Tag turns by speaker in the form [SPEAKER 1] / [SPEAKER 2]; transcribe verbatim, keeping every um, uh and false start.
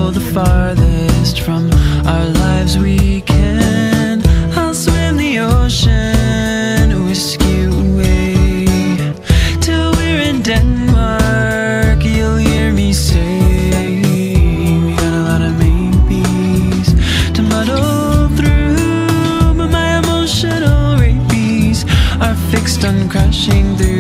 [SPEAKER 1] go the farthest from our lives we can. I'll swim the ocean, whisk you away, till we're in Denmark. You'll hear me say, we got a lot of maybes to muddle through, but my emotional rabies are fixed on crashing through.